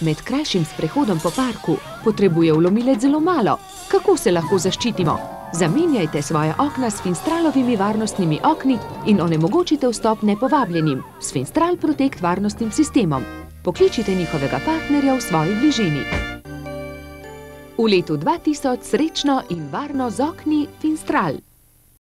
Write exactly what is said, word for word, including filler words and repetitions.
Med krajšim sprehodom po parku potrebuje vlomilec zelo malo. Kako se lahko zaščitimo? Zamenjajte svoje okna s Finstralovimi varnostnimi okni in onemogočite vstop nepovabljenim s Finstral Protect varnostnim sistemom. Pokličite njihovega partnerja v svoji bližini. V letu dva tisoč srečno in varno z okni Finstral.